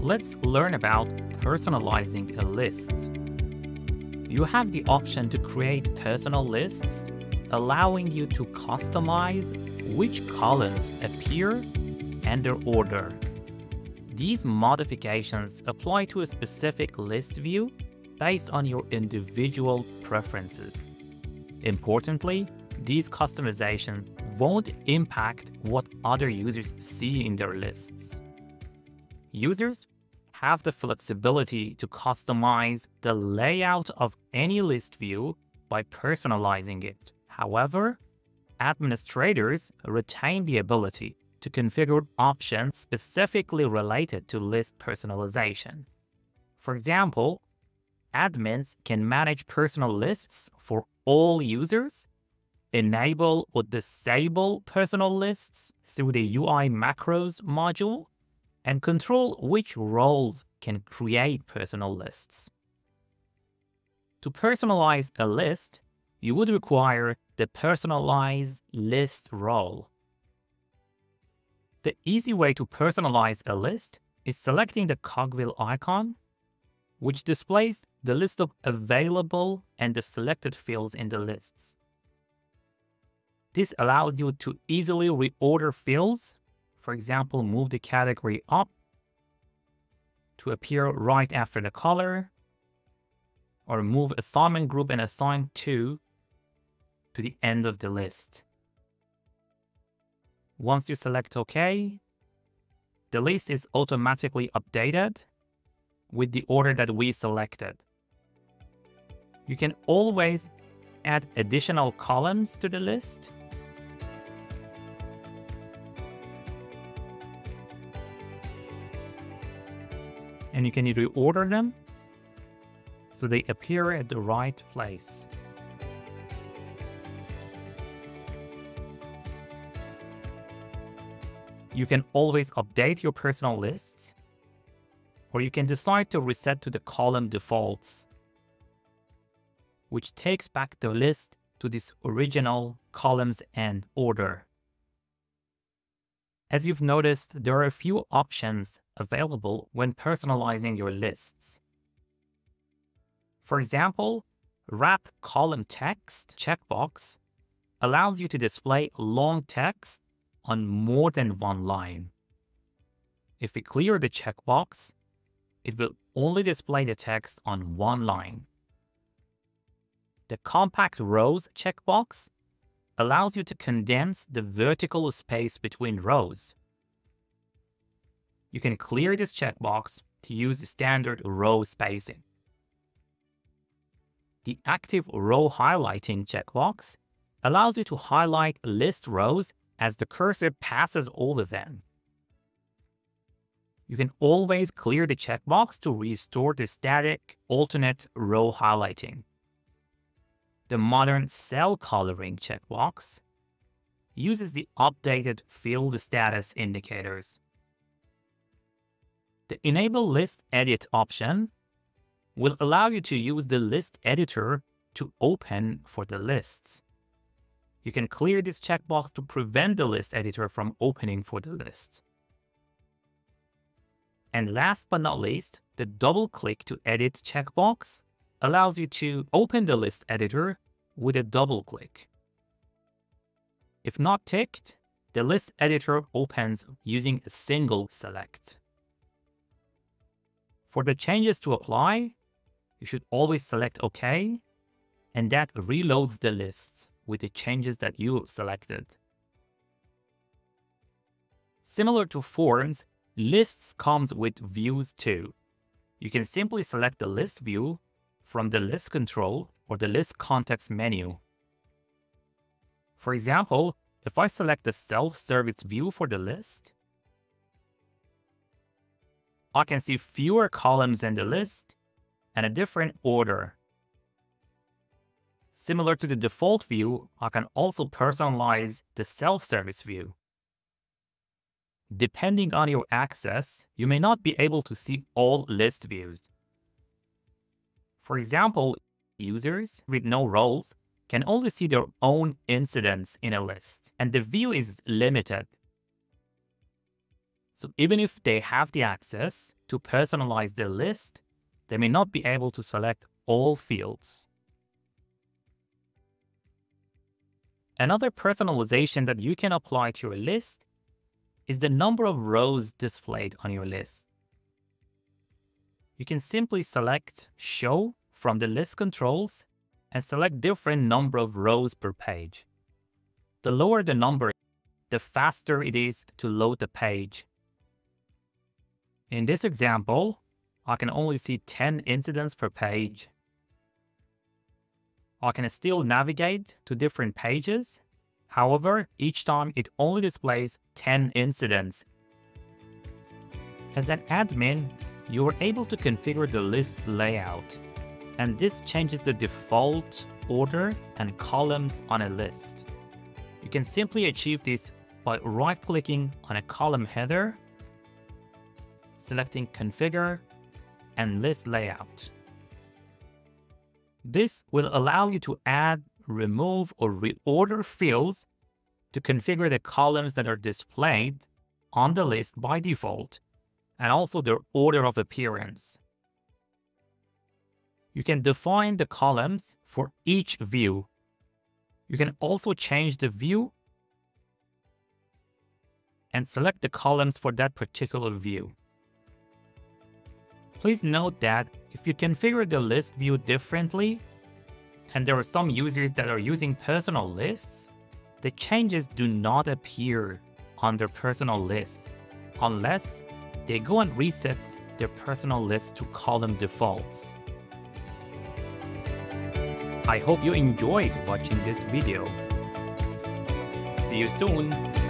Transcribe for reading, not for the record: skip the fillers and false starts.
Let's learn about personalizing a list. You have the option to create personal lists, allowing you to customize which columns appear and their order. These modifications apply to a specific list view based on your individual preferences. Importantly, these customizations won't impact what other users see in their lists. Users have the flexibility to customize the layout of any list view by personalizing it. However, administrators retain the ability to configure options specifically related to list personalization. For example, admins can manage personal lists for all users, enable or disable personal lists through the UI macros module, and control which roles can create personal lists. To personalize a list, you would require the Personalize list role. The easy way to personalize a list is selecting the cogwheel icon, which displays the list of available and the selected fields in the lists. This allows you to easily reorder fields. For example, move the category up to appear right after the color, or move assignment group and assign to the end of the list. Once you select OK, the list is automatically updated with the order that we selected. You can always add additional columns to the list. And you can reorder them so they appear at the right place. You can always update your personal lists, or you can decide to reset to the column defaults, which takes back the list to this original columns and order. As you've noticed, there are a few options available when personalizing your lists. For example, Wrap Column Text checkbox allows you to display long text on more than one line. If we clear the checkbox, it will only display the text on one line. The Compact Rows checkbox allows you to condense the vertical space between rows. You can clear this checkbox to use standard row spacing. The Active Row Highlighting checkbox allows you to highlight list rows as the cursor passes over them. You can always clear the checkbox to restore the static alternate row highlighting. The Modern Cell Coloring checkbox uses the updated field status indicators. The Enable List Edit option will allow you to use the list editor to open for the lists. You can clear this checkbox to prevent the list editor from opening for the list. And last but not least, the Double Click to Edit checkbox allows you to open the list editor with a double click. If not ticked, the list editor opens using a single select. For the changes to apply, you should always select OK, and that reloads the lists with the changes that you selected. Similar to forms, lists comes with views too. You can simply select the list view from the list control or the list context menu. For example, if I select the self-service view for the list, I can see fewer columns in the list and a different order. Similar to the default view, I can also personalize the self-service view. Depending on your access, you may not be able to see all list views. For example, users with no roles can only see their own incidents in a list, and the view is limited. So even if they have the access to personalize the list, they may not be able to select all fields. Another personalization that you can apply to your list is the number of rows displayed on your list. You can simply select Show from the list controls and select different number of rows per page. The lower the number, the faster it is to load the page. In this example, I can only see 10 incidents per page. I can still navigate to different pages. However, each time it only displays 10 incidents. As an admin, you are able to configure the list layout, and this changes the default order and columns on a list. You can simply achieve this by right-clicking on a column header, selecting Configure and List Layout. This will allow you to add, remove, or reorder fields to configure the columns that are displayed on the list by default, and also their order of appearance. You can define the columns for each view. You can also change the view and select the columns for that particular view. Please note that if you configure the list view differently, and there are some users that are using personal lists, the changes do not appear on their personal lists unless they go and reset their personal list to column defaults. I hope you enjoyed watching this video. See you soon!